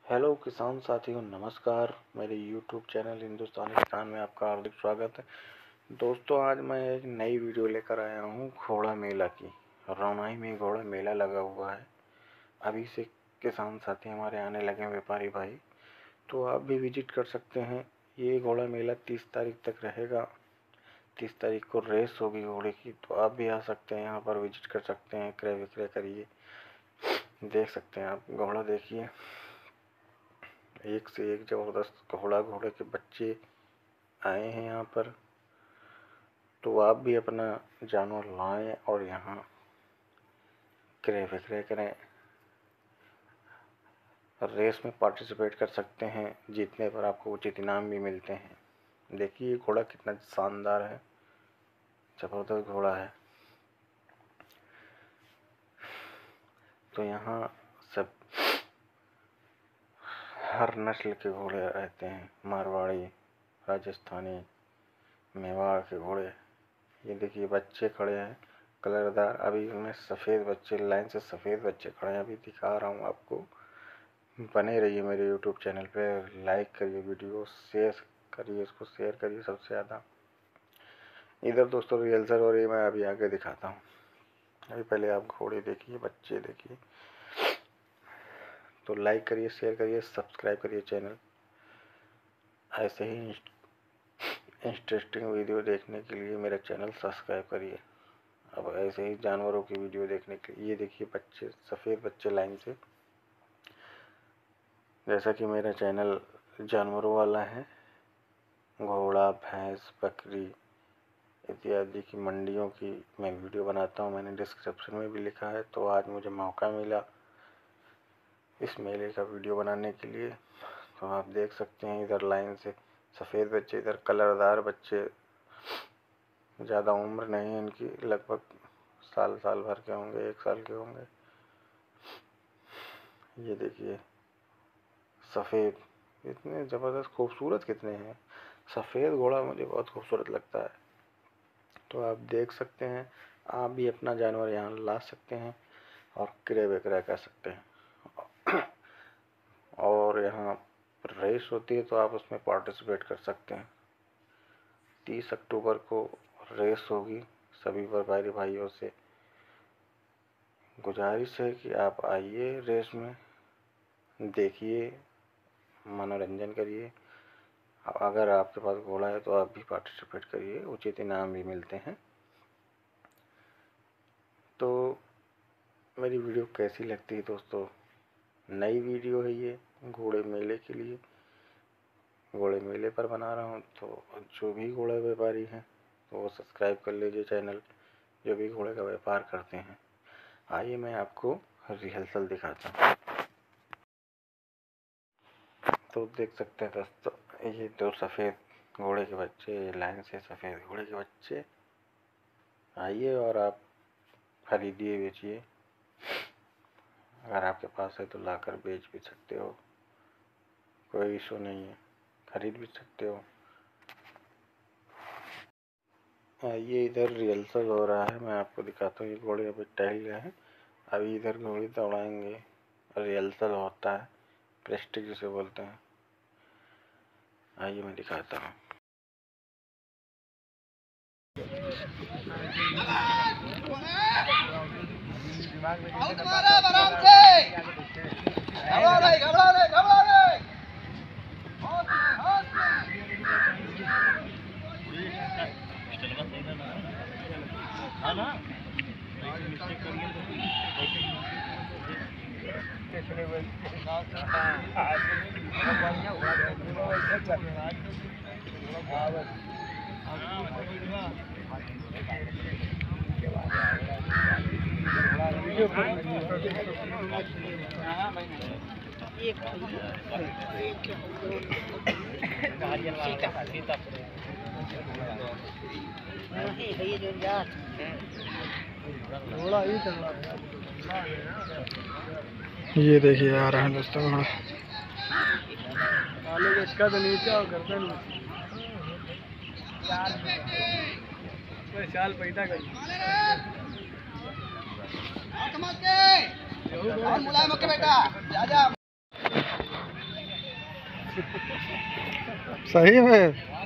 Hello किसान साथियों, नमस्कार। मेरे यूट्यूब चैनल हिंदुस्तानी किसान में आपका हार्दिक स्वागत है। दोस्तों, आज मैं एक नई वीडियो लेकर आया हूँ घोड़ा मेला की। रौनाई में घोड़ा मेला लगा हुआ है। अभी से किसान साथी हमारे आने लगे हैं, व्यापारी भाई, तो आप भी विजिट कर सकते हैं। ये घोड़ा मेला 30 तारीख तक रहेगा। 30 तारीख को रेस होगी घोड़े की, तो आप भी आ सकते हैं, यहाँ पर विजिट कर सकते हैं, क्रय विक्रय करिए, देख सकते हैं। आप घोड़ा देखिए, एक से एक जबरदस्त घोड़ा, घोड़े के बच्चे आए हैं यहाँ पर। तो आप भी अपना जानवर लाएं और यहाँ क्रय विक्रय करें, रेस में पार्टिसिपेट कर सकते हैं। जीतने पर आपको उचित इनाम भी मिलते हैं। देखिए घोड़ा कितना शानदार है, जबरदस्त घोड़ा है। तो यहाँ सब हर नस्ल के घोड़े रहते हैं, मारवाड़ी, राजस्थानी, मेवाड़ के घोड़े। ये देखिए बच्चे खड़े हैं कलरदार। अभी उनमें सफ़ेद बच्चे, लाइन से सफ़ेद बच्चे खड़े हैं, अभी दिखा रहा हूँ आपको। बने रहिए मेरे यूट्यूब चैनल पे, लाइक करिए, वीडियो शेयर करिए, इसको शेयर करिए सबसे ज़्यादा। इधर दोस्तों रिहर्सल हो रही है, मैं अभी आगे दिखाता हूँ। अभी पहले आप घोड़े देखिए, बच्चे देखिए। तो लाइक करिए, शेयर करिए, सब्सक्राइब करिए चैनल। ऐसे ही इंटरेस्टिंग वीडियो देखने के लिए मेरा चैनल सब्सक्राइब करिए। अब ऐसे ही जानवरों की वीडियो देखने के लिए, ये देखिए बच्चे, सफ़ेद बच्चे लाइन से। जैसा कि मेरा चैनल जानवरों वाला है, घोड़ा, भैंस, बकरी इत्यादि की मंडियों की मैं वीडियो बनाता हूँ। मैंने डिस्क्रिप्शन में भी लिखा है। तो आज मुझे मौका मिला इस मेले का वीडियो बनाने के लिए। तो आप देख सकते हैं, इधर लाइन से सफ़ेद बच्चे, इधर कलरदार बच्चे। ज़्यादा उम्र नहीं है इनकी, लगभग साल भर के होंगे, 1 साल के होंगे। ये देखिए सफ़ेद, इतने ज़बरदस्त खूबसूरत कितने हैं। सफ़ेद घोड़ा मुझे बहुत खूबसूरत लगता है। तो आप देख सकते हैं, आप भी अपना जानवर यहाँ ला सकते हैं और क्रय विक्रय कर सकते हैं। और यहाँ रेस होती है, तो आप उसमें पार्टिसिपेट कर सकते हैं। 30 अक्टूबर को रेस होगी। सभी व्यापारी भाइयों से गुजारिश है कि आप आइए, रेस में देखिए, मनोरंजन करिए। अगर आपके पास घोड़ा है तो आप भी पार्टिसिपेट करिए, उचित इनाम भी मिलते हैं। तो मेरी वीडियो कैसी लगती है दोस्तों? नई वीडियो है ये घोड़े मेले के लिए, घोड़े मेले पर बना रहा हूँ। तो जो भी घोड़ा व्यापारी हैं तो वो सब्सक्राइब कर लीजिए चैनल, जो भी घोड़े का व्यापार करते हैं। आइए मैं आपको रिहर्सल दिखाता हूँ। तो देख सकते हैं दोस्तों, ये 2 सफ़ेद घोड़े के बच्चे, लाइन से सफ़ेद घोड़े के बच्चे। आइए और आप खरीदिए, बेचिए। अगर आपके पास है तो लाकर बेच भी सकते हो, कोई इशू नहीं है, खरीद भी सकते हो। ये इधर रिहर्सल हो रहा है, मैं आपको दिखाता हूँ। ये घोड़े अभी टहल गए हैं, अभी इधर घोड़े दौड़ाएंगे। रिहर्सल होता है, प्रेस्टिज जिसे बोलते हैं। आइए मैं दिखाता हूँ। ये देखिए आ रहा है दोस्तों घोड़ा। इसका तो नीचे और करता नहीं चाल पैदा कर बेटा। सही में